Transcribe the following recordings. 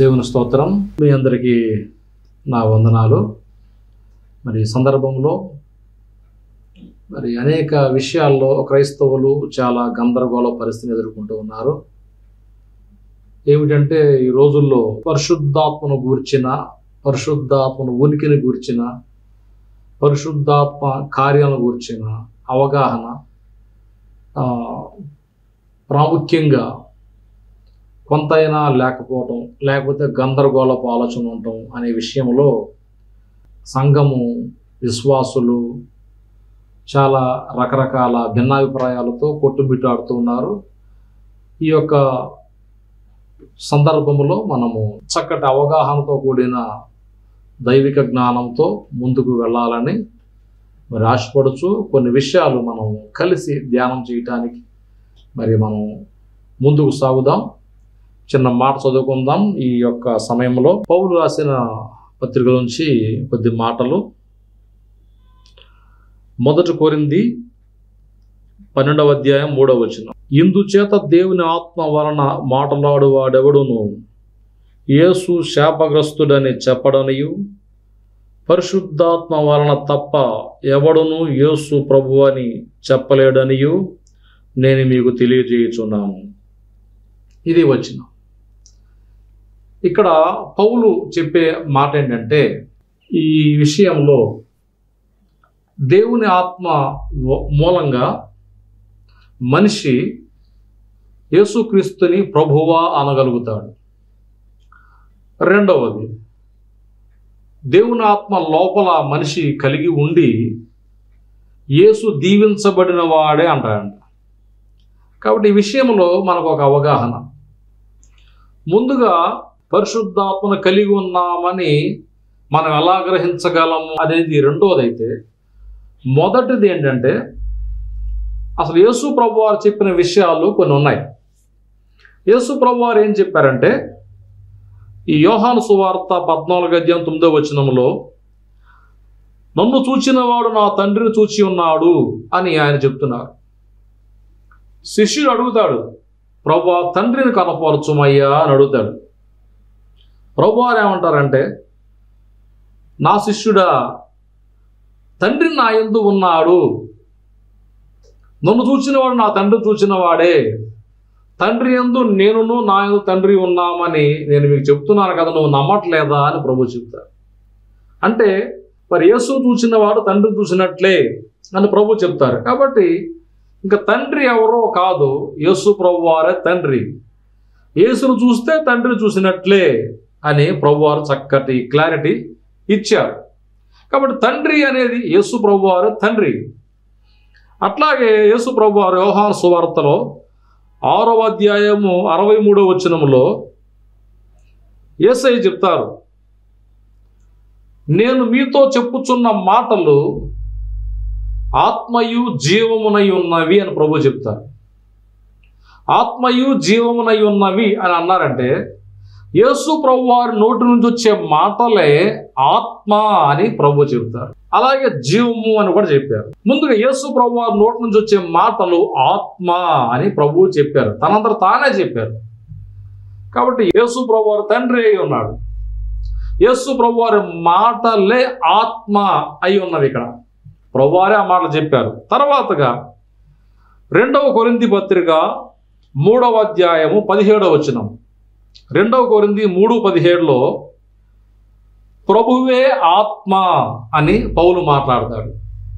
దేవుని స్తోత్రం. మీ అందరికీ నా వందనాలు. మరి ఈ సందర్భంలో అనేక విషయాల్లో క్రైస్తవులు చాలా గందరగోళ పరిస్థితిని ఎదుర్కొంటూ ఉన్నారు. ఏమిటంటే ఈ రోజుల్లో పరిశుద్ధాత్మను గూర్చిన, పరిశుద్ధాత్మను ఉనికిని గూర్చిన, పరిశుద్ధాత్మ కార్యాలను గూర్చిన అవగాహన ప్రాముఖ్యంగా కొంతైనా లేకపోవటం, లేకపోతే గందరగోళపు ఆలోచన ఉండటం అనే విషయంలో సంఘము, విశ్వాసులు చాలా రకరకాల భిన్నాభిప్రాయాలతో కొట్టుమిట్టాడుతూ ఉన్నారు. ఈ యొక్క సందర్భంలో మనము చక్కటి అవగాహనతో కూడిన దైవిక జ్ఞానంతో ముందుకు వెళ్ళాలని ఆశపడుచు కొన్ని విషయాలు మనం కలిసి ధ్యానం చేయటానికి మనం ముందుకు సాగుదాం. చిన్న మాట చదువుకుందాం. ఈ యొక్క సమయంలో పౌలు రాసిన పత్రిక నుంచి కొద్ది మాటలు. 1 కొరింథీ 12వ అధ్యాయం 3వ వచనం. ఇందుచేత దేవుని ఆత్మ వలన మాటలాడు వాడెవడును యేసు శాపగ్రస్తుడని చెప్పడనియు, పరిశుద్ధాత్మ వలన తప్ప ఎవడును యేసు ప్రభు అని చెప్పలేడనియు నేను మీకు తెలియజేయుచున్నాను. ఇది వచనం. ఇక్కడ పౌలు చెప్పే మాట ఏంటంటే, ఈ విషయంలో దేవుని ఆత్మ మూలంగా మనిషి యేసుక్రీస్తుని ప్రభువా అనగలుగుతాడు. రెండవది, దేవుని ఆత్మ లోపల మనిషి కలిగి ఉండి యేసు దీవించబడిన వాడే అంటాడంట. కాబట్టి ఈ విషయంలో మనకు ఒక అవగాహన. ముందుగా పరిశుద్ధాత్మను కలిగి ఉన్నామని మనం ఎలా గ్రహించగలము అనేది రెండోదైతే, మొదటిది ఏంటంటే అసలు యేసు ప్రభువారు చెప్పిన విషయాలు కొన్ని ఉన్నాయి. యేసు ప్రభువారు ఏం చెప్పారంటే, ఈ యోహాను సువార్త 14వ అధ్యాయం 9వ వచనంలో నన్ను చూచినవాడు నా తండ్రిని చూచి ఉన్నాడు అని ఆయన చెప్తున్నారు. శిష్యుడు అడుగుతాడు, ప్రభువా తండ్రిని కనపరచుమయ్యా అని అడుగుతాడు. ప్రభువారు ఏమంటారంటే, నా శిష్యుడా, తండ్రి నా యందు ఉన్నాడు, నన్ను చూచినవాడు నా తండ్రి చూచినవాడే, తండ్రి యందు నేనును నా యందు తండ్రి ఉన్నామని నేను మీకు చెప్తున్నాను కదా, నువ్వు నమ్మట్లేదా అని ప్రభు చెప్తారు. అంటే మరి యేసు చూచినవాడు తండ్రి చూసినట్లే అని ప్రభు చెప్తారు. కాబట్టి ఇంకా తండ్రి ఎవరో కాదు, యేసు ప్రభువారే తండ్రి. యేసును చూస్తే తండ్రిని చూసినట్లే అని ప్రభువారు చక్కటి క్లారిటీ ఇచ్చారు. కాబట్టి తండ్రి అనేది యేసు ప్రభువారు తండ్రి. అట్లాగే యేసు ప్రభువారు యోహాను సువార్తలో 6వ అధ్యాయము 63వ వచనములో యేసయ్య చెప్తారు, నేను మీతో చెప్పుచున్న మాటలు ఆత్మయు జీవమునై ఉన్నవి అని ప్రభు చెప్తారు. ఆత్మయు జీవమునై ఉన్నవి అని అన్నారంటే యేసు ప్రభు వారి నోటి నుంచి వచ్చే మాటలే ఆత్మ అని ప్రభు చెప్తారు. అలాగే జీవము అని కూడా చెప్పారు. ముందుగా యేసు ప్రభు వారి నోటి నుంచి వచ్చే మాటలు ఆత్మ అని ప్రభువు చెప్పారు, తనంతట తానే చెప్పారు. కాబట్టి యేసు ప్రభు వారు తండ్రి అయి ఉన్నాడు. యేసు ప్రభు వారి మాటలే ఆత్మ అయి ఉన్నవి. ఇక్కడ ప్రభువారే ఆ మాటలు చెప్పారు. తర్వాతగా 2వ కొరింథీ పత్రిక 3వ అధ్యాయము 17వ వచనం. 2వ కొరింథీ 3:17లో ప్రభువే ఆత్మ అని పౌలు మాట్లాడతాడు.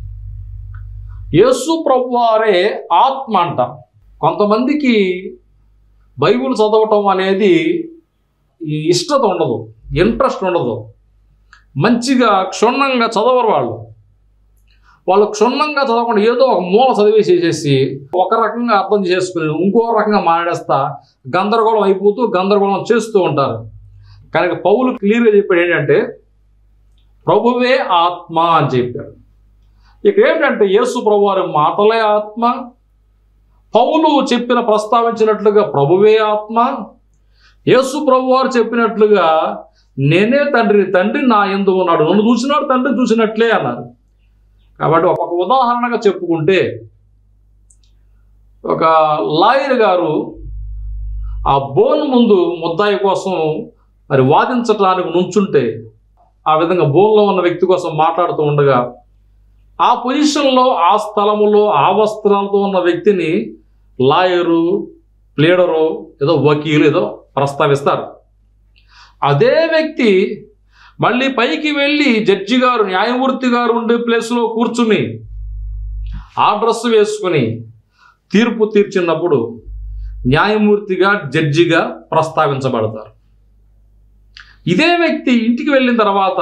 యేసు ప్రభువారే ఆత్మ అంట. కొంతమందికి బైబిల్ చదవటం అనేది ఇష్టత ఉండదు, ఇంట్రెస్ట్ ఉండదు. మంచిగా క్షుణ్ణంగా చదవరు వాళ్ళు క్షుణ్ణంగా చదవకుండా ఏదో ఒక మూల చదివేసేసి ఒక రకంగా అర్థం చేసుకుని ఇంకో రకంగా మాట్లాడేస్తా గందరగోళం అయిపోతూ గందరగోళం చేస్తూ ఉంటారు. కనుక పౌలు క్లియర్గా చెప్పాడు ఏంటంటే, ప్రభువే ఆత్మ అని చెప్పాడు. ఇక్కడ ఏంటంటే యేసు ప్రభు వారి మాటలే ఆత్మ, పౌలు ప్రస్తావించినట్లుగా ప్రభువే ఆత్మ, యేసు ప్రభు వారు చెప్పినట్లుగా నేనే తండ్రి, తండ్రి నా యందు ఉన్నాడు, నన్ను చూసినాడు తండ్రి చూసినట్లే అన్నారు. కాబట్టి ఒక ఉదాహరణగా చెప్పుకుంటే, ఒక లాయర్ గారు ఆ బోన్ ముందు ముద్దాయి కోసం మరి వాదించటానికి నుంచుంటే ఆ విధంగా బోన్లో ఉన్న వ్యక్తి కోసం మాట్లాడుతూ ఉండగా ఆ పొజిషన్లో, ఆ స్థలములో, ఆ వస్త్రాలతో ఉన్న వ్యక్తిని లాయరు, ప్లీడరు, ఏదో వకీలు ఏదో ప్రస్తావిస్తారు. అదే వ్యక్తి మళ్ళీ పైకి వెళ్ళి జడ్జి గారు, న్యాయమూర్తి గారు ఉండే ప్లేస్లో కూర్చుని ఆ డ్రెస్ వేసుకుని తీర్పు తీర్చినప్పుడు న్యాయమూర్తిగా, జడ్జిగా ప్రస్తావించబడతారు. ఇదే వ్యక్తి ఇంటికి వెళ్ళిన తర్వాత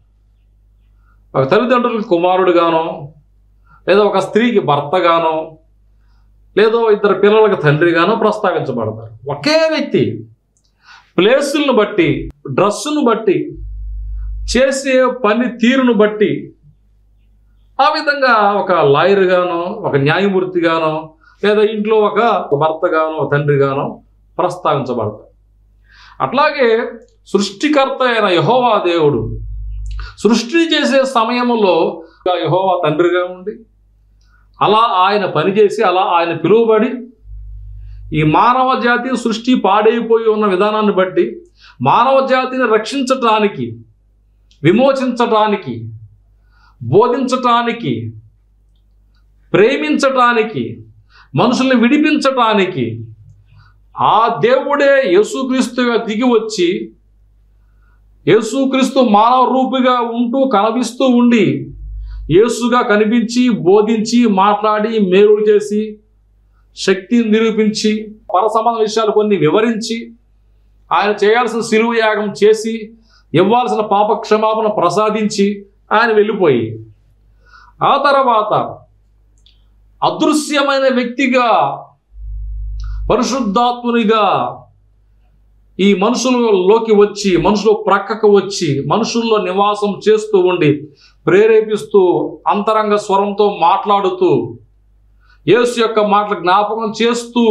ఒక తల్లిదండ్రులకు కుమారుడుగానో, లేదా ఒక స్త్రీకి భర్తగానో, లేదో ఇద్దరు పిల్లలకు తండ్రిగానో ప్రస్తావించబడతారు. ఒకే వ్యక్తి ప్లేసులను బట్టి, డ్రెస్సును బట్టి, చేసే పని తీరును బట్టి ఆ విధంగా ఒక లాయర్గానో, ఒక న్యాయమూర్తిగానో, లేదా ఇంట్లో ఒక భర్తగానో, ఒక తండ్రిగానో ప్రస్తావించబడతారు. అట్లాగే సృష్టికర్త అయిన యెహోవా దేవుడు సృష్టి చేసే సమయంలో యెహోవా తండ్రిగా ఉండి, అలా ఆయన పనిచేసి, అలా ఆయన పిలువబడి, ఈ మానవ జాతి సృష్టి పాడైపోయి ఉన్న విధానాన్ని బట్టి మానవ జాతిని రక్షించటానికి, విమోచించటానికి, బోధించటానికి, ప్రేమించటానికి, మనుషుల్ని విడిపించటానికి ఆ దేవుడే యేసుక్రీస్తుగా దిగి వచ్చి, యేసుక్రీస్తు మానవ రూపిగా ఉంటూ కనిపిస్తూ ఉండి, యేసుగా కనిపించి, బోధించి, మాట్లాడి, మేలులు చేసి, శక్తిని నిరూపించి, పరసంబంధ విషయాలు కొన్ని వివరించి, ఆయన చేయాల్సిన శిలువ యాగం చేసి, ఇవ్వాల్సిన పాప క్షమాపణ ప్రసాదించి ఆయన వెళ్ళిపోయి, ఆ తర్వాత అదృశ్యమైన వ్యక్తిగా, పరిశుద్ధాత్మునిగా ఈ మనుషులలోకి వచ్చి, మనుషుల ప్రక్కకు వచ్చి, మనుషుల్లో నివాసం చేస్తూ ఉండి, ప్రేరేపిస్తూ, అంతరంగ స్వరంతో మాట్లాడుతూ, యేసు యొక్క మాటలు జ్ఞాపకం చేస్తూ,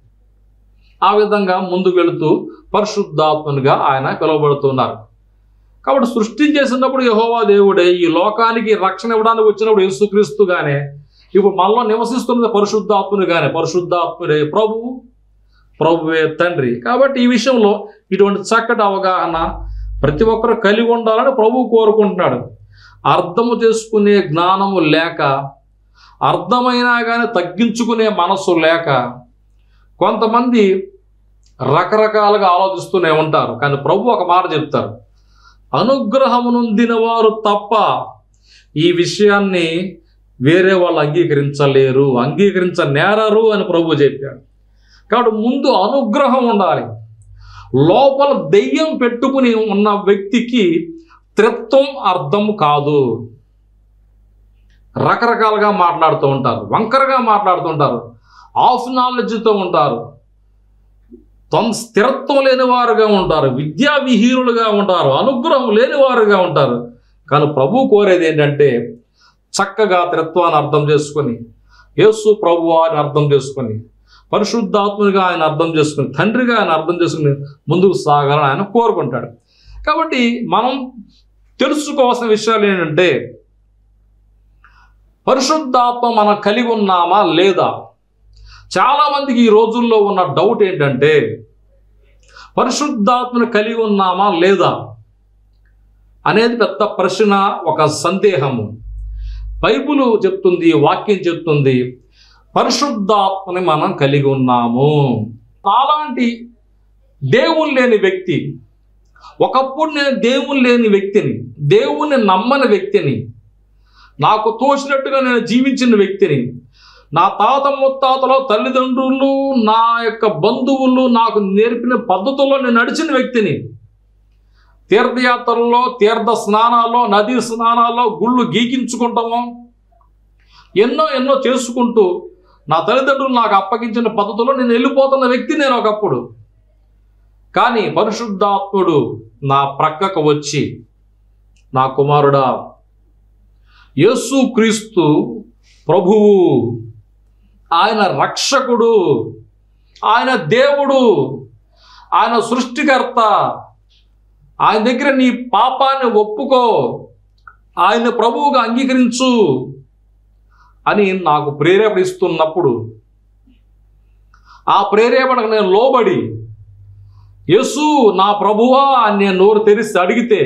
ఆ విధంగా ముందుకు వెళుతూ పరిశుద్ధాత్మునిగా ఆయన పిలువబడుతున్నారు. కాబట్టి సృష్టి చేసినప్పుడు యెహోవా దేవుడే, ఈ లోకానికి రక్షణ ఇవ్వడానికి వచ్చినప్పుడు యేసుక్రీస్తుగానే, ఇప్పుడు మనలో నివసిస్తున్నది పరిశుద్ధాత్మునిగానే. పరిశుద్ధాత్ముడే ప్రభువు, ప్రభువే తండ్రి. కాబట్టి ఈ విషయంలో ఇటువంటి చక్కటి అవగాహన ప్రతి ఒక్కరు కలిగి ఉండాలని ప్రభువు కోరుకుంటున్నాడు. అర్థము చేసుకునే జ్ఞానము లేక, అర్థమైనా కానీ తగ్గించుకునే మనస్సు లేక కొంతమంది రకరకాలుగా ఆలోచిస్తూనే ఉంటారు. కానీ ప్రభు ఒక మాట చెప్తారు, అనుగ్రహము నొందిన వారు తప్ప ఈ విషయాన్ని వేరే వాళ్ళు అంగీకరించలేరు, అంగీకరించనేరరు అని ప్రభు చెప్పాడు. కాబట్టి ముందు అనుగ్రహం ఉండాలి. లోపల దెయ్యం పెట్టుకుని ఉన్న వ్యక్తికి త్రిత్వం అర్థం కాదు. రకరకాలుగా మాట్లాడుతూ ఉంటారు, వంకరగా మాట్లాడుతుంటారు, ఆఫ్ నాలెడ్జ్తో ఉంటారు, స్థిరత్వం లేని వారుగా ఉంటారు, విద్యా విహీనులుగా ఉంటారు, అనుగ్రహం లేని వారుగా ఉంటారు. కానీ ప్రభు కోరేది ఏంటంటే చక్కగా త్రిత్వాన్ని అర్థం చేసుకొని, యేసు ప్రభువు అని అర్థం చేసుకొని, పరిశుద్ధాత్మునిగా ఆయన అర్థం చేసుకుని, తండ్రిగా ఆయన అర్థం చేసుకుని ముందుకు సాగాలని ఆయన కోరుకుంటాడు. కాబట్టి మనం తెలుసుకోవాల్సిన విషయాలు ఏంటంటే, పరిశుద్ధాత్మ మనం కలిగి ఉన్నామా లేదా? చాలామందికి ఈ రోజుల్లో ఉన్న డౌట్ ఏంటంటే, పరిశుద్ధాత్మను కలిగి ఉన్నామా లేదా అనేది పెద్ద ప్రశ్న, ఒక సందేహము. బైబిల్ చెప్తుంది, వాక్యం చెప్తుంది, పరిశుద్ధాత్మని మనం కలిగి ఉన్నాము. అలాంటి దేవుని లేని వ్యక్తి, ఒకప్పుడు నేను దేవుని లేని వ్యక్తిని, దేవుని నమ్మని వ్యక్తిని, నాకు తోచినట్టుగా నేను జీవించిన వ్యక్తిని, నా తాత ముత్తాతలో తల్లిదండ్రులు, నా యొక్క బంధువులు నాకు నేర్పిన పద్ధతుల్లో నేను నడిచిన వ్యక్తిని, తీర్థయాత్రల్లో, తీర్థ స్నానాల్లో, నదీ స్నానాల్లో, గుళ్ళు గీకించుకుంటాము, ఎన్నో చేసుకుంటూ నా తల్లిదండ్రులు నాకు అప్పగించిన పద్ధతుల్లో నేను వెళ్ళిపోతున్న వ్యక్తి నేను ఒకప్పుడు. కానీ పరిశుద్ధాత్ముడు నా ప్రక్కకు వచ్చి, నా కుమారుడా, యేసుక్రీస్తు ప్రభువు, ఆయన రక్షకుడు, ఆయన దేవుడు, ఆయన సృష్టికర్త, ఆయన దగ్గర నీ పాపాన్ని ఒప్పుకో, ఆయన ప్రభువుగా అంగీకరించు అని నాకు ప్రేరేపణ ఇస్తున్నప్పుడు, ఆ ప్రేరేపణకు నేను లోబడి యేసు నా ప్రభువా అని నేను నోరు తెరిచి అడిగితే,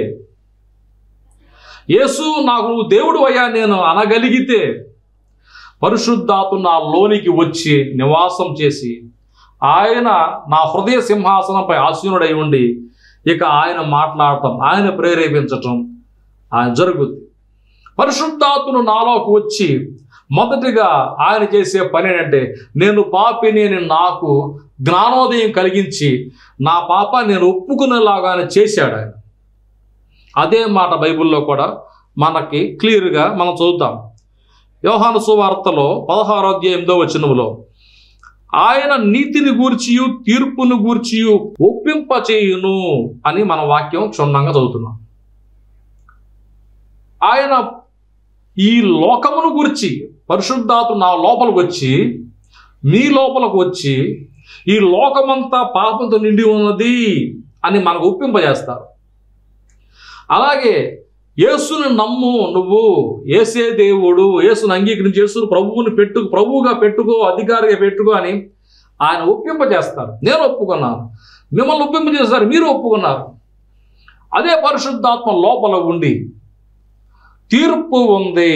యేసు నాకు నువ్వు దేవుడు అయ్యా నేను అనగలిగితే, పరిశుద్ధాత్మ నా లోనికి వచ్చి నివాసం చేసి ఆయన నా హృదయ సింహాసనంపై ఆసీనుడై ఉండి ఇక ఆయన మాట్లాడటం, ఆయన ప్రేరేపించటం ఆయన జరుగుద్ది. పరిశుద్ధాత్మను నాలోకి వచ్చి మొదటిగా ఆయన చేసే పని ఏంటంటే, నేను పాపిని నాకు జ్ఞానోదయం కలిగించి నా పాప నేను ఒప్పుకునేలాగానే చేశాడు ఆయన. అదే మాట బైబిల్లో కూడా మనకి క్లియర్గా మనం చదువుతాం. యోహాను సువార్తలో 16వ అధ్యాయం 8వ వచనములో ఆయన నీతిని గూర్చియు తీర్పును గూర్చియు ఒప్పింపచేయును అని మన వాక్యం క్షుణ్ణంగా చదువుతున్నాం. ఆయన ఈ లోకమును గురించి పరిశుద్ధాత్మ నా లోపలికి వచ్చి మీ లోపలికి వచ్చి ఈ లోకమంతా పాపంతో నిండి ఉన్నది అని మనకు ఒప్పింపజేస్తారు. అలాగే యేసుని నమ్ము, నువ్వు యేసే దేవుడు, యేసుని అంగీకరించి యేసుని ప్రభువుగా పెట్టుకో, అధికారిగా పెట్టుకో అని ఆయన ఒప్పింపజేస్తారు. నేను ఒప్పుకున్నాను, మిమ్మల్ని ఒప్పింపజేస్తారు, మీరు ఒప్పుకున్నారు. అదే పరిశుద్ధాత్మ లోపల ఉండి తీర్పు ఉంది,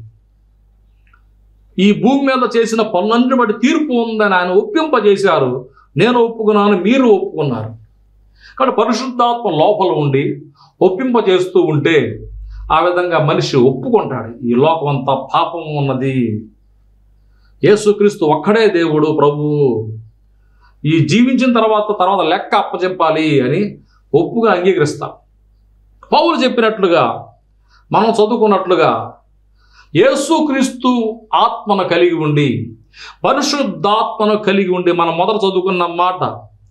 ఈ భూమి మీద చేసిన పనులన్నిటి బట్టి తీర్పు ఉందని ఆయన ఒప్పింపజేశారు. నేను ఒప్పుకున్నాను, మీరు ఒప్పుకున్నారు. కాబట్టి పరిశుద్ధాత్మ లోపల ఉండి ఒప్పింపజేస్తూ ఉంటే ఆ విధంగా మనిషి ఒప్పుకుంటాడు, ఈ లోకం అంతా పాపం ఉన్నది, యేసుక్రీస్తు ఒక్కడే దేవుడు ప్రభువు, ఈ జీవించిన తర్వాత లెక్క అప్పచెప్పాలి అని ఒప్పుగా అంగీకరిస్తాం. పౌలు చెప్పినట్లుగా మనం చదువుకున్నట్లుగా యేసుక్రీస్తు ఆత్మను కలిగి ఉండి పరిశుద్ధాత్మను కలిగి ఉండి మనం మొదట చదువుకున్న మాట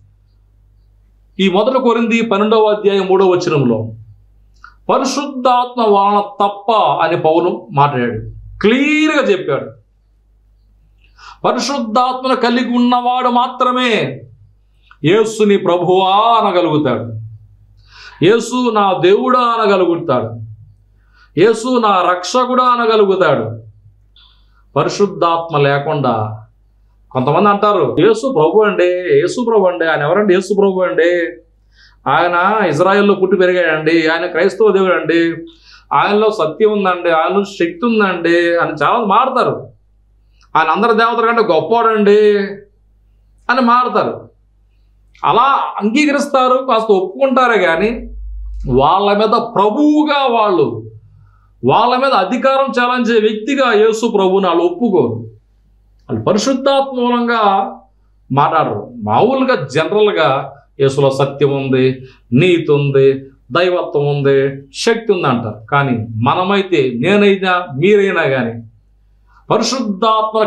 ఈ 1 కొరింథీ 12వ అధ్యాయం 3వ వచనంలో పరిశుద్ధాత్మ వలన తప్ప అని పౌలు మాట్లాడాడు, క్లియర్గా చెప్పాడు. పరిశుద్ధాత్మను కలిగి ఉన్నవాడు మాత్రమే యేసుని ప్రభువా అనగలుగుతాడు, యేసు నా దేవుడా అనగలుగుతాడు, యేసు నా రక్షకుడా అనగలుగుతాడు. పరిశుద్ధాత్మ లేకుండా కొంతమంది అంటారు యేసు ప్రభు అండి, యేసు ప్రభు అండి, ఆయన ఎవరండి యేసు ప్రభు అండి, ఆయన ఇజ్రాయెల్లో పుట్టి పెరిగాడండి, ఆయన క్రైస్తవ దేవుడు అండి, ఆయనలో సత్యం ఉందండి, ఆయనలో శక్తి ఉందండి అని చాలా మారుతారు. ఆయన అందరి దేవతల కంటే గొప్పవాడండి అని మారుతారు. అలా అంగీకరిస్తారు, కాస్త ఒప్పుకుంటారే కానీ వాళ్ళ మీద ప్రభువుగా వాళ్ళ మీద అధికారం చెలాయించే వ్యక్తిగా యేసు ప్రభువుని వాళ్ళు ఒప్పుకోరు. వాళ్ళు పరిశుద్ధాత్మ మూలంగా మాట్లాడరు. మామూలుగా జనరల్గా యేసులో సత్యం ఉంది, నీతి ఉంది, దైవత్వం ఉంది, శక్తి ఉంది అంటారు. కానీ మనమైతే, నేనైనా మీరైనా కానీ పరిశుద్ధాత్మను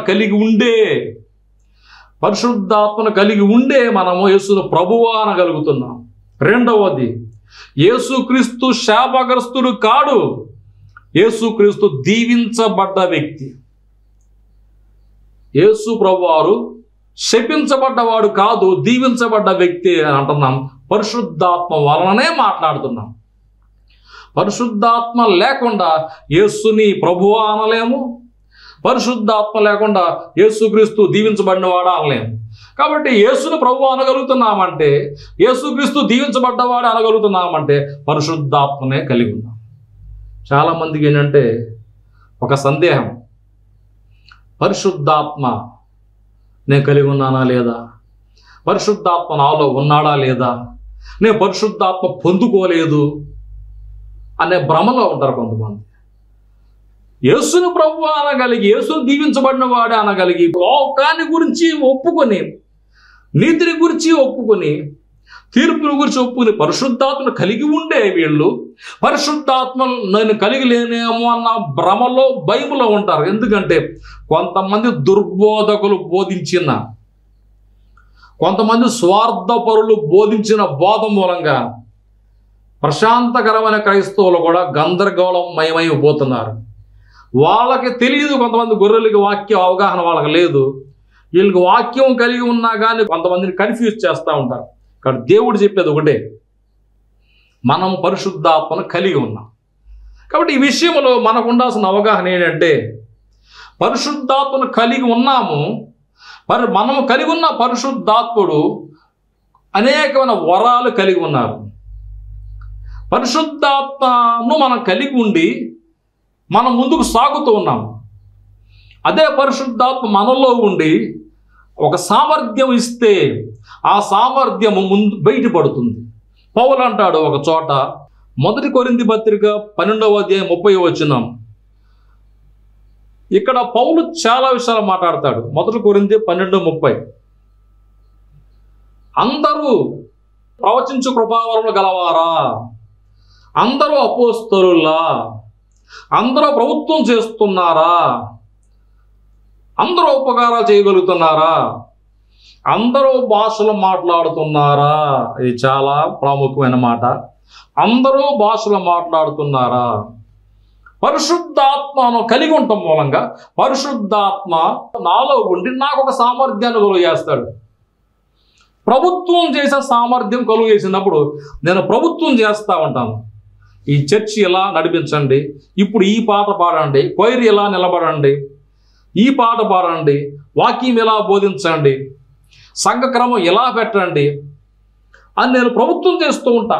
కలిగి ఉండే మనము యేసును ప్రభువా అనగలుగుతున్నాం. రెండవది, యేసుక్రీస్తు శాపగ్రస్తుడు కాడు, యేసుక్రీస్తు దీవించబడ్డ వ్యక్తి. యేసు ప్రభువారు శపించబడ్డవాడు కాదు, దీవించబడ్డ వ్యక్తి అని అంటున్నాం. పరిశుద్ధాత్మ వలననే మాట్లాడుతున్నాం. పరిశుద్ధాత్మ లేకుండా యేసుని ప్రభువా అనలేము, పరిశుద్ధాత్మ లేకుండా యేసుక్రీస్తు దీవించబడినవాడు అనలేము. కాబట్టి యేసుని ప్రభువు అనగలుగుతున్నామంటే, యేసుక్రీస్తు దీవించబడ్డవాడు అనగలుగుతున్నామంటే పరిశుద్ధాత్మనే కలిగి ఉన్నాం. చాలామందికి ఏంటంటే ఒక సందేహం, పరిశుద్ధాత్మ నేను కలిగి ఉన్నానా లేదా, పరిశుద్ధాత్మ నాలో ఉన్నాడా లేదా, నేను పరిశుద్ధాత్మ పొందుకోలేదు అనే భ్రమలో ఉంటారు కొంతమంది. యేసుని ప్రభువు అనగలిగి, యేసుని దీవించబడిన వాడే అనగలిగి, లోకాన్ని గురించి ఒప్పుకొని, నీతిని గురించి ఒప్పుకొని, తీర్పుని గురించి ఒప్పుకొని పరిశుద్ధాత్మను కలిగి ఉండే వీళ్ళు పరిశుద్ధాత్మ నేను కలిగి లేనేమో అన్న భ్రమలో భయములో ఉంటారు. ఎందుకంటే కొంతమంది దుర్బోధకులు బోధించిన, కొంతమంది స్వార్థపరులు బోధించిన బోధ మూలంగా ప్రశాంతకరమైన క్రైస్తవులు కూడా గందరగోళమయమైపోతున్నారు. వాళ్ళకి తెలియదు, కొంతమంది గొర్రెలకి వాక్య అవగాహన వాళ్ళకి లేదు. వీళ్ళకి వాక్యం కలిగి ఉన్నా కానీ కొంతమందిని కన్ఫ్యూజ్ చేస్తూ ఉంటారు. కానీ దేవుడు చెప్పేది ఒకటే, మనం పరిశుద్ధాత్మను కలిగి ఉన్నాం. కాబట్టి ఈ విషయంలో మనకు ఉండాల్సిన అవగాహన ఏంటంటే, పరిశుద్ధాత్మను కలిగి ఉన్నాము, మనము కలిగి ఉన్న పరిశుద్ధాత్ముడు అనేకమైన వరాలు కలిగి ఉన్నారు. పరిశుద్ధాత్మను మనం కలిగి ఉండి మనం ముందుకు సాగుతూ ఉన్నాం. అదే పరిశుద్ధాత్మ మనలో ఉండి ఒక సామర్థ్యం ఇస్తే ఆ సామర్థ్యము ముందు బయటపడుతుంది. పౌలు అంటాడు ఒక చోట, 1 కొరింథీ పత్రిక 12వ అధ్యాయం 30వ వచనం. ఇక్కడ పౌలు చాలా విషయాలు మాట్లాడతాడు. 1 కొరింథీ 12:30. అందరూ ప్రవచించు కృపావరములు గలవారా? అందరూ అపోస్తలులా? అందరూ ప్రభుత్వం చేస్తున్నారా? అందరూ ఉపకారాలు చేయగలుగుతున్నారా? అందరూ భాషలు మాట్లాడుతున్నారా? ఇది చాలా ప్రాముఖ్యమైన మాట. అందరూ భాషలు మాట్లాడుతున్నారా? పరిశుద్ధాత్మను కలిగి ఉండటం మూలంగా పరిశుద్ధాత్మ నాలో ఉండి నాకు ఒక సామర్థ్యాన్ని కలుగు చేస్తాడు. ప్రభుత్వం చేసే సామర్థ్యం కలుగు చేసినప్పుడు నేను ప్రభుత్వం చేస్తూ ఉంటాను. ఈ చర్చి ఇలా నడిపించండి, ఇప్పుడు ఈ పాట పాడండి, కొయిర్ ఇలా నిలబడండి, ఈ పాట పాడండి, వాక్యం ఇలా బోధించండి, సంఘక్రమం ఇలా పెట్టండి అని నేను ప్రభుత్వం చేస్తూ ఉంటా.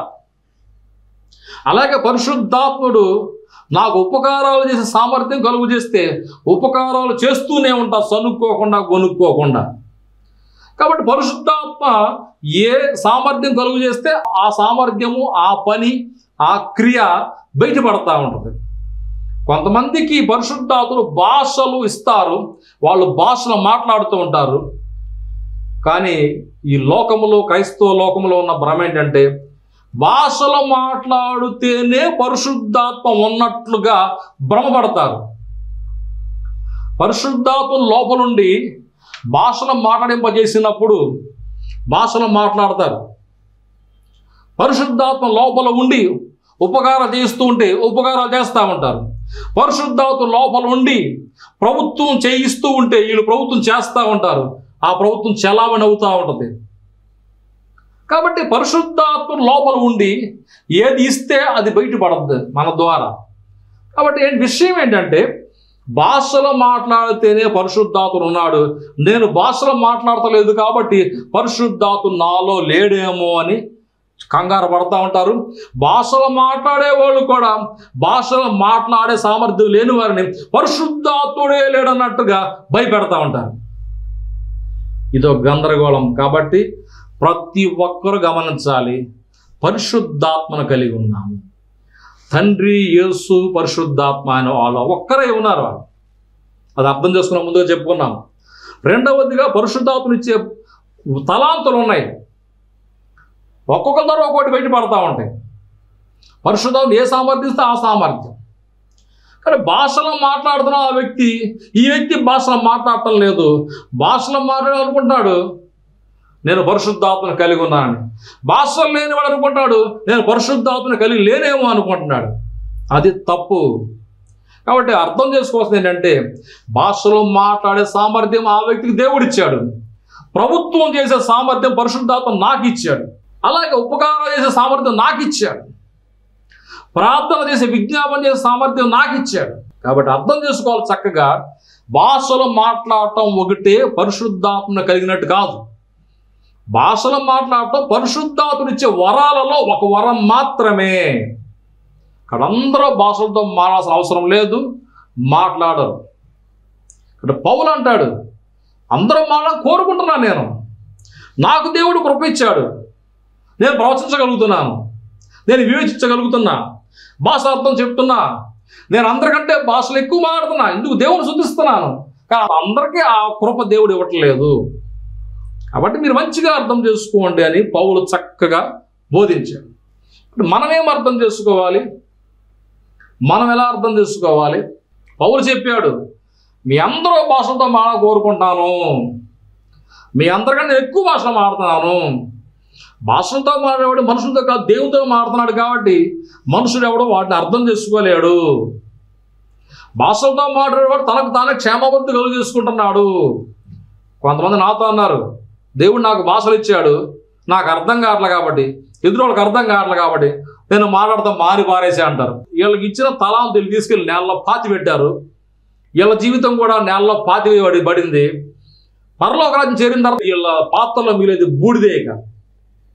అలాగే పరిశుద్ధాత్ముడు నాకు ఉపకారాలు చేసే సామర్థ్యం కలుగు చేస్తే ఉపకారాలు చేస్తూనే ఉంటా, సనుక్కోకుండా గొనుక్కోకుండా. కాబట్టి పరిశుద్ధాత్మ ఏ సామర్థ్యం కలుగు చేస్తే ఆ సామర్థ్యము, ఆ పని, ఆ క్రియ బయటపడతా ఉంటుంది. కొంతమందికి పరిశుద్ధాత్ముడు భాషలు ఇస్తారు, వాళ్ళు భాషలు మాట్లాడుతూ ఉంటారు. కానీ ఈ లోకములో, క్రైస్తవ లోకములో ఉన్న భ్రమ ఏంటంటే భాషలు మాట్లాడితేనే పరిశుద్ధాత్మ ఉన్నట్లుగా భ్రమపడతారు. పరిశుద్ధాత్మ లోపలుండి భాషలు మాట్లాడింపజేసినప్పుడు భాషలు మాట్లాడతారు. పరిశుద్ధాత్మ లోపల ఉండి ఉపకారం చేస్తూ ఉంటే ఉపకారాలు చేస్తూ ఉంటారు. పరిశుద్ధాత్మ లోపల ఉండి ప్రభుత్వం చేయిస్తూ ఉంటే వీళ్ళు ప్రభుత్వం చేస్తూ ఉంటారు. ఆ ప్రభుత్వం చలామణి అవుతూ ఉంటుంది. కాబట్టి పరిశుద్ధాత్మ లోపల ఉండి ఏది ఇస్తే అది బయటపడద్దు మన ద్వారా. కాబట్టి విషయం ఏంటంటే భాషలో మాట్లాడితేనే పరిశుద్ధాత్ముడు ఉన్నాడు, నేను భాషలో మాట్లాడతలేదు కాబట్టి పరిశుద్ధాత్ముడు నాలో లేడేమో అని కంగారు పడతా ఉంటారు. భాషలో మాట్లాడే వాళ్ళు కూడా భాషలో మాట్లాడే సామర్థ్యం లేని వారిని పరిశుద్ధాత్ముడే లేడన్నట్టుగా భయపెడతా ఉంటారు. ఇదో గందరగోళం. కాబట్టి ప్రతి ఒక్కరు గమనించాలి, పరిశుద్ధాత్మను కలిగి ఉన్నాము. తండ్రి, యేసు, పరిశుద్ధాత్మ అని వాళ్ళు ఒక్కరే ఉన్నారు. వాళ్ళు అది అర్థం చేసుకున్న ముందుగా చెప్పుకున్నాము. రెండవదిగా పరిశుద్ధాత్మనిచ్చే తలాంతులు ఉన్నాయి. ఒక్కొక్కరి ద్వారా ఒక్కొక్కటి బయటపడతా ఉంటాయి. పరిశుద్ధాత్మ ఏ సామర్థ్యిస్తే ఆ సామర్థ్యం. కానీ భాషలో మాట్లాడుతున్న ఆ వ్యక్తి, ఈ వ్యక్తి భాషలో మాట్లాడటం లేదు, భాషలో మాట్లాడాలనుకుంటున్నాడు నేను పరిశుద్ధాత్మను కలిగి ఉన్నానని. భాషలు లేనివాడు అనుకుంటాడు నేను పరిశుద్ధాత్మను కలిగి లేనేమో అనుకుంటున్నాడు. అది తప్పు. కాబట్టి అర్థం చేసుకోవాల్సింది ఏంటంటే భాషలో మాట్లాడే సామర్థ్యం ఆ వ్యక్తికి దేవుడిచ్చాడు. ప్రభుత్వం చేసే సామర్థ్యం పరిశుద్ధాత్మ నాకు ఇచ్చాడు. అలాగే ఉపకారం చేసే సామర్థ్యం నాకు ఇచ్చాడు. ప్రార్థన చేసే, విజ్ఞాపన చేసే సామర్థ్యం నాకు ఇచ్చాడు. కాబట్టి అర్థం చేసుకోవాలి చక్కగా, భాషలో మాట్లాడటం ఒకటే పరిశుద్ధాత్మను కలిగినట్టు కాదు. భాషలో మాట్లాడటం పరిశుద్ధాత్ముడిచ్చే వరాలలో ఒక వరం మాత్రమే. ఇక్కడ అందరూ భాషలతో మాట్లాడాల్సిన అవసరం లేదు, మాట్లాడరు. ఇక్కడ పౌలు అంటాడు అందరూ మాట్లాడాలని కోరుకుంటున్నాను, నేను నాకు దేవుడు కృప ఇచ్చాడు, నేను ప్రవచించగలుగుతున్నాను, నేను వివేచించగలుగుతున్నా, భాష అర్థం చెప్తున్నా, నేను అందరికంటే భాషలు ఎక్కువ మాట్లాడుతున్నా, ఎందుకు దేవుని శుద్ధిస్తున్నాను. కానీ అందరికీ ఆ కృప దేవుడు ఇవ్వట్లేదు. కాబట్టి మీరు మంచిగా అర్థం చేసుకోండి అని పౌలు చక్కగా బోధించాడు. ఇప్పుడు మనమేం అర్థం చేసుకోవాలి, మనం ఎలా అర్థం చేసుకోవాలి? పౌలు చెప్పాడు మీ అందరూ భాషలతో మాట్లాడ కోరుకుంటాను, మీ అందరికంటే ఎక్కువ భాషలు మాట్లాడుతున్నాను. భాషలతో మాట్లాడేవాడు మనుషులతో కాదు దేవునితో మాట్లాడుతున్నాడు కాబట్టి మనుషుడు ఎవడో వాటిని అర్థం చేసుకోలేడు. భాషలతో మాట్లాడేవాడు తనకు తానే క్షేమాభివృద్ధి కలుగు చేసుకుంటున్నాడు. కొంతమంది నాతో అన్నారు దేవుడు నాకు భాషలు ఇచ్చాడు, నాకు అర్థం కావట్లే కాబట్టి, ఎదురోళ్ళకి అర్థం కావట్లే కాబట్టి నేను మాట్లాడతాం మారి పారేసే అంటారు. వీళ్ళకి ఇచ్చిన తలాంతులు తీసుకెళ్ళి నేలలో పాతి పెట్టారు. వీళ్ళ జీవితం కూడా నేలలో పాతి పడింది. పరలోక రాజ్యం చేరిన తర్వాత వీళ్ళ పాత్రలో మిగిలేది బూడిదే. ఇక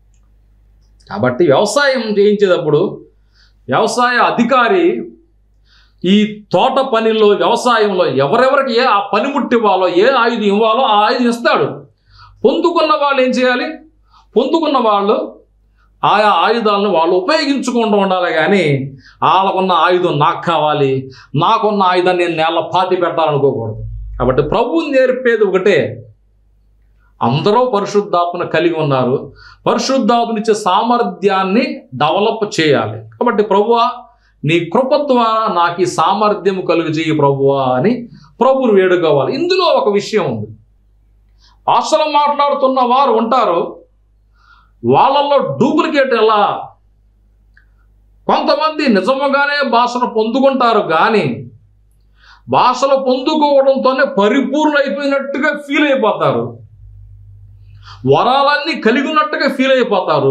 కాబట్టి వ్యవసాయం చేయించేటప్పుడు వ్యవసాయ అధికారి ఈ తోట పనిలో వ్యవసాయంలో ఎవరెవరికి ఏ ఆ పనిముట్టు ఇవ్వాలో, ఏ ఆయుధం ఇవ్వాలో ఆ ఆయుధం ఇస్తాడు. పొందుకున్న వాళ్ళు ఏం చేయాలి? పొందుకున్న వాళ్ళు ఆయా ఆయుధాలను వాళ్ళు ఉపయోగించుకుంటూ ఉండాలి. కానీ వాళ్ళకున్న ఆయుధం నాకు కావాలి, నాకున్న ఆయుధాన్ని నేను నేల పాతి పెట్టాలనుకోకూడదు. కాబట్టి ప్రభువు నేర్పేది ఒకటే, అందరూ పరిశుద్ధాత్మను కలిగి ఉన్నారు, పరిశుద్ధాత్మనిచ్చే సామర్థ్యాన్ని డెవలప్ చేయాలి. కాబట్టి ప్రభువా నీ కృప ద్వారా నాకు ఈ సామర్థ్యం కలుగజేయి ప్రభువా అని ప్రభువును వేడుకోవాలి. ఇందులో ఒక విషయం ఉంది. భాషలు మాట్లాడుతున్న వారు ఉంటారు, వాళ్ళల్లో డూప్లికేట్ ఎలా? కొంతమంది నిజముగానే భాషను పొందుకుంటారు, కానీ భాషలు పొందుకోవడంతోనే పరిపూర్ణమైపోయినట్టుగా ఫీల్ అయిపోతారు, వరాలన్నీ కలిగి ఉన్నట్టుగా ఫీల్ అయిపోతారు,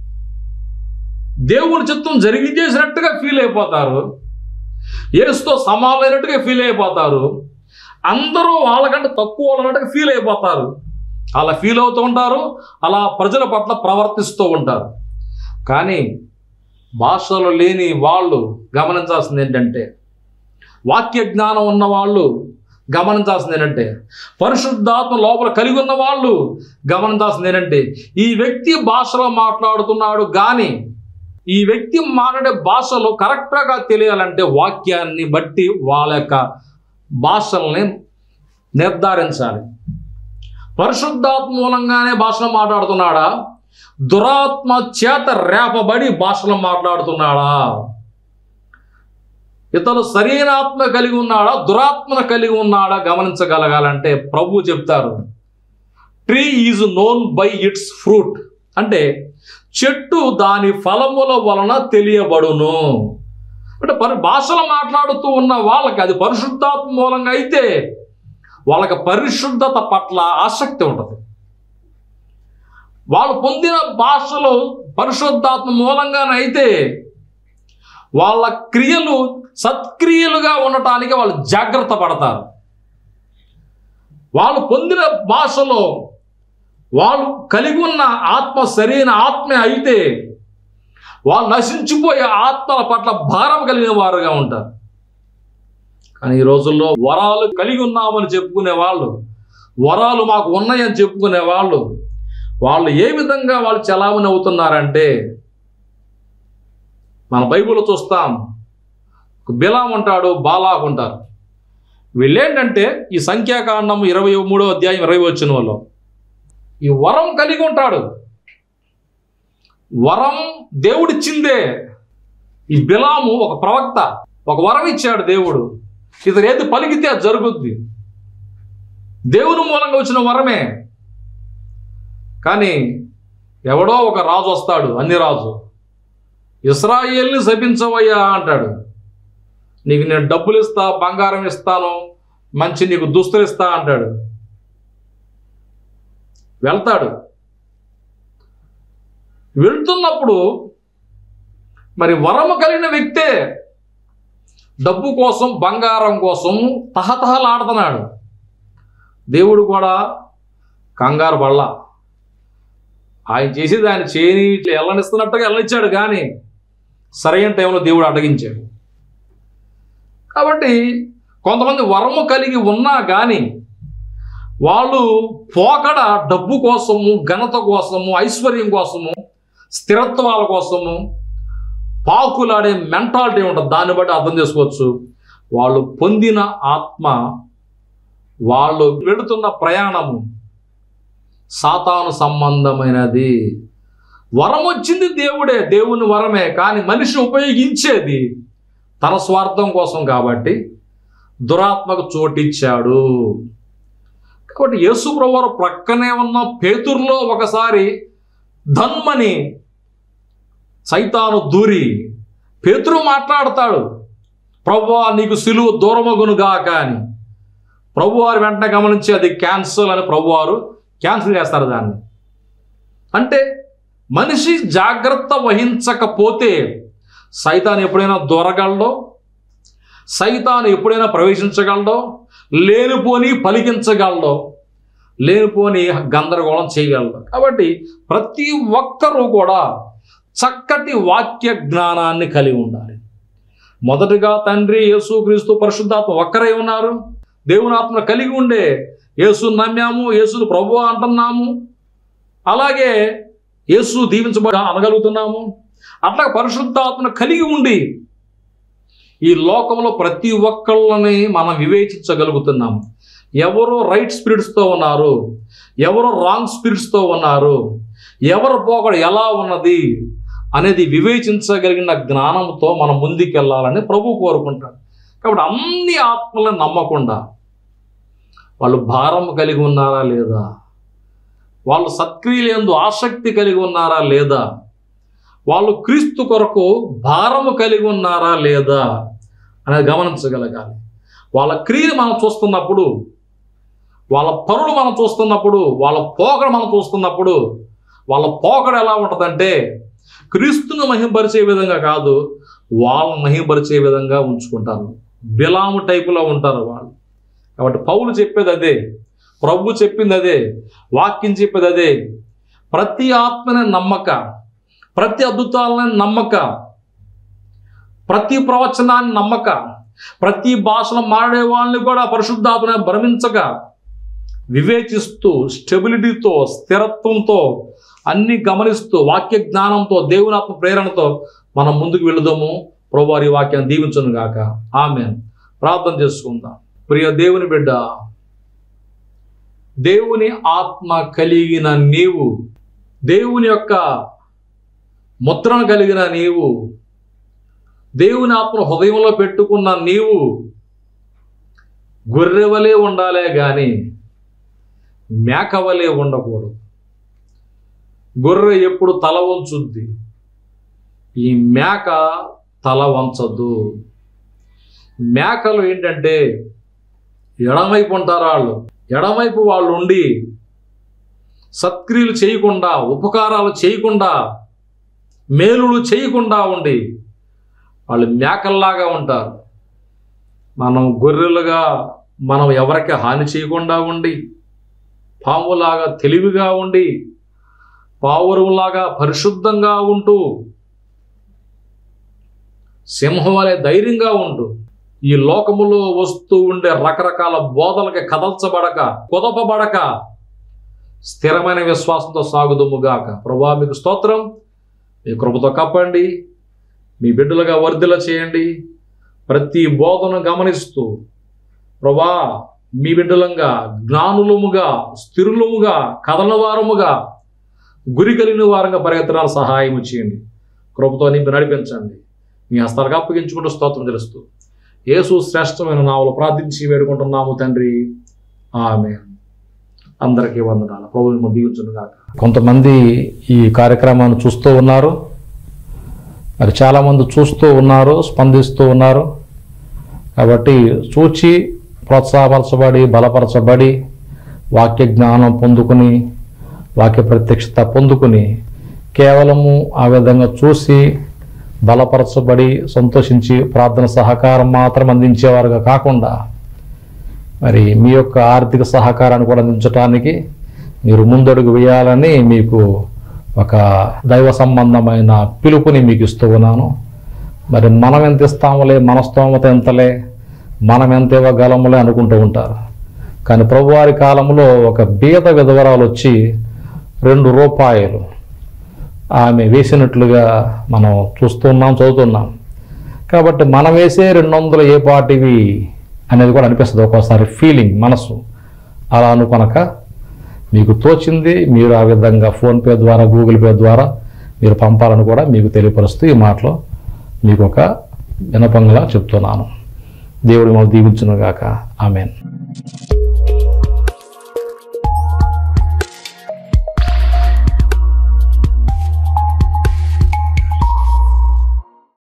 దేవుని చిత్తం జరిగించేసినట్టుగా ఫీల్ అయిపోతారు, యేసుతో సమానమైనట్టుగా ఫీల్ అయిపోతారు, అందరూ వాళ్ళకంటే తక్కువ అన్నట్టుగా ఫీల్ అయిపోతారు. అలా ఫీల్ అవుతూ ఉంటారు, అలా ప్రజల పట్ల ప్రవర్తిస్తూ ఉంటారు. కానీ భాషలు లేని వాళ్ళు గమనించాల్సింది ఏంటంటే, వాక్య జ్ఞానం ఉన్న వాళ్ళు గమనించాల్సింది ఏంటంటే, పరిశుద్ధాత్మ లోపల కలిగి ఉన్న వాళ్ళు గమనించాల్సింది ఏంటంటే, ఈ వ్యక్తి భాషలో మాట్లాడుతున్నాడు, కానీ ఈ వ్యక్తి మాట్లాడే భాషలో కరెక్ట్గా తెలియాలంటే వాక్యాన్ని బట్టి వాళ్ళ యొక్క భాషల్ని నిర్ధారించాలి. పరిశుద్ధాత్మ మూలంగానే భాషలో మాట్లాడుతున్నాడా, దురాత్మ చేత రేపబడి భాషలో మాట్లాడుతున్నాడా, ఇతను సరైన ఆత్మ కలిగి ఉన్నాడా, దురాత్మను కలిగి ఉన్నాడా గమనించగలగాలంటే ప్రభు చెప్తారు, tree is known by its fruit. అంటే చెట్టు దాని ఫలముల వలన తెలియబడును. అంటే భాషలు మాట్లాడుతూ ఉన్న వాళ్ళకి అది పరిశుద్ధాత్మ మూలంగా అయితే వాళ్ళకి పరిశుద్ధత పట్ల ఆసక్తి ఉంటుంది. వాళ్ళు పొందిన భాషలు పరిశుద్ధాత్మ మూలంగానైతే వాళ్ళ క్రియలు సత్క్రియలుగా ఉండటానికి వాళ్ళు జాగ్రత్త పడతారు. వాళ్ళు పొందిన భాషలో వాళ్ళు కలిగి ఉన్న ఆత్మ సరైన ఆత్మ అయితే వాళ్ళు నశించిపోయే ఆత్మల పట్ల భారం కలిగిన వారుగా ఉంటారు. కానీ ఈ రోజుల్లో వరాలు కలిగి ఉన్నామని చెప్పుకునే వాళ్ళు, వరాలు మాకు ఉన్నాయని చెప్పుకునే వాళ్ళు ఏ విధంగా వాళ్ళు చలామణి అవుతున్నారంటే, మన బైబిల్లో చూస్తాం, బిలాం ఉంటాడు, బాలాకు ఉంటారు. వీళ్ళేంటంటే ఈ సంఖ్యాకాండం 23వ అధ్యాయం 20 వచనంలో ఈ వరం కలిగి ఉంటాడు. వరం దేవుడిచ్చిందే. ఈ బిలాము ఒక ప్రవక్త, ఒక వరం ఇచ్చాడు దేవుడు. ఇతను ఏది పలికితే అది జరుగుద్ది, దేవుని మూలంగా వచ్చిన వరమే. కానీ ఎవడో ఒక రాజు వస్తాడు, అన్ని రాజు, ఇశ్రాయేల్ని శపించవయ్యా అంటాడు. నీకు నేను డబ్బులు ఇస్తా, బంగారం ఇస్తాను, మంచి నీకు దుస్తులు ఇస్తా అంటాడు. వెళ్తాడు. వెళ్తున్నప్పుడు మరి వరము కలిగిన వ్యక్తే డబ్బు కోసం, బంగారం కోసం తహతహలాడుతున్నాడు. దేవుడు కూడా కంగారు పడలా. ఆయన చేసేది ఆయన చేయని ఎల్లనిస్తున్నట్టుగా ఎల్లనిచ్చాడు, కానీ సరైన టైంలో దేవుడు అడ్డగించాడు. కాబట్టి కొంతమంది వరము కలిగి ఉన్నా కానీ వాళ్ళు పోకడ డబ్బు కోసము, ఘనత కోసము, ఐశ్వర్యం కోసము, స్థిరత్వాల కోసము పాకులాడే మెంటాలిటీ ఉంటుంది. దాన్ని బట్టి అర్థం చేసుకోవచ్చు వాళ్ళు పొందిన ఆత్మ, వాళ్ళు వెళుతున్న ప్రయాణము సాతాను సంబంధమైనది. వరం వచ్చింది దేవుడే, దేవుని వరమే, కానీ మనిషి ఉపయోగించేది తన స్వార్థం కోసం కాబట్టి దురాత్మకు చోటిచ్చాడు. కాబట్టి యేసు ప్రభువారు ప్రక్కనే ఉన్న పేతురులో ఒకసారి ధన్మని సైతాను దూరి పేతురు మాట్లాడతాడు, ప్రభువా నీకు సిలువ దూరమగునుగాక అని. ప్రభువారు వెంటనే గమనించి అది క్యాన్సిల్ అని ప్రభువారు క్యాన్సిల్ చేస్తారు దాన్ని. అంటే మనిషి జాగ్రత్త వహించకపోతే సైతాను ఎప్పుడైనా దూరగలడో, సైతాను ఎప్పుడైనా ప్రవేశించగలడో, లేనిపోని పలికించగలడో, లేనిపోని గందరగోళం చేయగలడు. కాబట్టి ప్రతి ఒక్కరూ కూడా చక్కటి వాక్య జ్ఞానాన్ని కలిగి ఉండాలి. మొదటగా తండ్రి, యేసు క్రీస్తు, పరిశుద్ధాత్మ ఒక్కరై ఉన్నారు. దేవుని ఆత్మను కలిగి ఉండే యేసుని నమ్మాము, యేసును ప్రభువా అంటున్నాము, అలాగే యేసు దీవించబడ అనగలుగుతున్నాము. అట్లా పరిశుద్ధాత్మను కలిగి ఉండి ఈ లోకంలో ప్రతి ఒక్కళ్ళని మనం వివేచించగలుగుతున్నాము. ఎవరు రైట్ స్పిరిట్స్తో ఉన్నారు, ఎవరు రాంగ్ స్పిరిట్స్తో ఉన్నారు, ఎవరు పోకడ ఎలా ఉన్నది అనేది వివేచించగలిగిన జ్ఞానంతో మనం ముందుకెళ్ళాలని ప్రభు కోరుకుంటాడు. కాబట్టి అన్ని ఆత్మలను నమ్మకుండా వాళ్ళు భారం కలిగి ఉన్నారా లేదా, వాళ్ళు సత్క్రియలందు ఆసక్తి కలిగి ఉన్నారా లేదా, వాళ్ళు క్రీస్తు కొరకు భారము కలిగి ఉన్నారా లేదా అనేది గమనించగలగాలి. వాళ్ళ క్రియలు మనం చూస్తున్నప్పుడు, వాళ్ళ పనులు మనం చూస్తున్నప్పుడు, వాళ్ళ పోకడ మనం చూస్తున్నప్పుడు, వాళ్ళ పోకడ ఎలా ఉంటుందంటే క్రీస్తును మహిమపరిచే విధంగా కాదు, వాళ్ళని మహిమపరిచే విధంగా ఉంచుకుంటారు. బిలాము టైపులో ఉంటారు వాళ్ళు. కాబట్టి పౌలు చెప్పేది అదే, ప్రభు చెప్పింది అదే, వాక్యం చెప్పేది అదే. ప్రతి ఆత్మని నమ్మక, ప్రతి అద్భుతాలని నమ్మక, ప్రతి ప్రవచనాన్ని నమ్మక, ప్రతి భాషలో మాడే వాళ్ళని కూడా పరిశుద్ధాత్మని భ్రమించక, వివేచిస్తూ స్టెబిలిటీతో, స్థిరత్వంతో, అన్ని గమనిస్తూ, వాక్య జ్ఞానంతో, దేవుని ఆత్మ ప్రేరణతో మనం ముందుకు వెళదాము. ప్రభువు వారి వాక్యాన్ని దీవించును గాక. ఆమేన్. ప్రార్థన చేసుకుందాం. ప్రియ దేవుని బిడ్డ, దేవుని ఆత్మ కలిగిన నీవు, దేవుని యొక్క ముద్రను కలిగిన నీవు, దేవుని ఆత్మ హృదయంలో పెట్టుకున్న నీవు గొర్రెవలే ఉండాలే కానీ మేకవలే ఉండకూడదు. గొర్రె ఎప్పుడు తల వంచుద్ది, ఈ మేక తల వంచద్దు. మేకలు ఏంటంటే ఎడమవైపు ఉంటారు వాళ్ళు. ఎడమవైపు వాళ్ళు ఉండి సత్క్రియలు చేయకుండా, ఉపకారాలు చేయకుండా, మేలులు చేయకుండా ఉండి వాళ్ళు మేకల్లాగా ఉంటారు. మనం గొర్రెలుగా మనం ఎవరికి హాని చేయకుండా ఉండి, పాములాగా తెలివిగా ఉండి, పావురంలాగా పరిశుద్ధంగా ఉంటూ, సింహం వలె ధైర్యంగా ఉంటూ, ఈ లోకములో వస్తూ ఉండే రకరకాల బోధలకి కదల్చబడక, కుదపబడక స్థిరమైన విశ్వాసంతో సాగుదుముగాక. ప్రభువా మీకు స్తోత్రం. మీ కృపతో కప్పండి, మీ బిడ్డలుగా వర్ధిల్ల చేయండి. ప్రతి బోధను గమనిస్తూ ప్రభువా మీ బిడ్డలంగా జ్ఞానులముగా, స్థిరులముగా, కదలవారముగా, గురి కలిగిన వారంగా పరిగెత్తడానికి సహాయం చేయండి. కృపతో నింపి నడిపించండి. మీ హస్తాలకు అప్పగించుకుంటూ స్తోత్రం తెలుస్తూ యేసు శ్రేష్టమైన నామములో ప్రార్థించి వేడుకుంటున్నాము తండ్రి. ఆమేన్. అందరికీ వందనాలు. ప్రభువును దీవించును గాక. కొంతమంది ఈ కార్యక్రమాన్ని చూస్తూ ఉన్నారు, మరి చాలామంది చూస్తూ ఉన్నారు, స్పందిస్తూ ఉన్నారు. కాబట్టి చూచి ప్రోత్సాహపరచబడి, బలపరచబడి, వాక్య జ్ఞానం పొందుకుని, వాక్య ప్రత్యక్షత పొందుకుని, కేవలము ఆ విధంగా చూసి బలపరచబడి సంతోషించి ప్రార్థన సహకారం మాత్రం అందించేవారుగా కాకుండా, మరి మీ యొక్క ఆర్థిక సహకారాన్ని కూడా అందించడానికి మీరు ముందడుగు వేయాలని మీకు ఒక దైవ సంబంధమైన పిలుపుని మీకు ఇస్తూ ఉన్నాను. మరి మనం ఎంత ఇస్తాములే, మన స్తోమత ఎంతలే, మనం ఎంత ఇవ్వగలములే అనుకుంటూ ఉంటారు. కానీ ప్రభువారి కాలంలో ఒక బీద విధవరాలు వచ్చి 2 రూపాయలు ఆమె వేసినట్లుగా మనం చూస్తున్నాం, చదువుతున్నాం. కాబట్టి మనం వేసే 200 ఏ పాటివి అనేది కూడా అనిపిస్తుంది ఒక్కోసారి, ఫీలింగ్, మనసు. అలా అనుకొనక మీకు తోచింది మీరు ఆ విధంగా ఫోన్పే ద్వారా, గూగుల్ పే ద్వారా మీరు పంపాలని కూడా మీకు తెలియపరుస్తూ ఈ మాటలో మీకు ఒక వినపంగా చెప్తున్నాను. దేవుడు మిమ్మల్ని దీవించును గాక. ఆమేన్.